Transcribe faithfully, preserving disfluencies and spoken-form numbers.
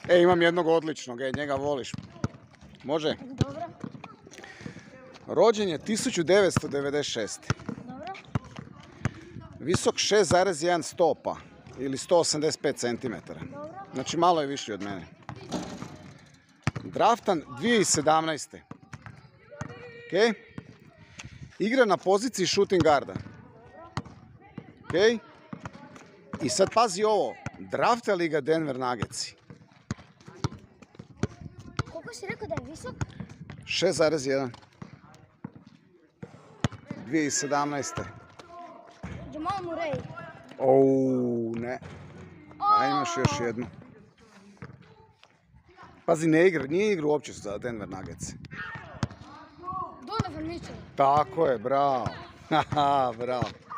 E, imam jednog odličnog, e, njega voliš. Može? Dobro. Rođen je tisuću devetsto devedeset šeste. Dobro. Visok šest zarez jedan stopa ili sto osamdeset pet centimetara. Dobro. Znači malo je viši od mene. Draftan dvije tisuće sedamnaeste. Ok? Igra na poziciji shooting guarda. Ok? I sad pazi ovo. Draftali ga Denver Nuggetsi. Koliko si rekao da je visok? šest zarez jedan. dvije tisuće sedamnaeste. Jamal Murray. Ouu, ne. A imaš još jednu. Pazi, ne igra, nije igra uopće za Denver Nuggets. Donovan Mitchell. Tako je, bravo. Haha, bravo.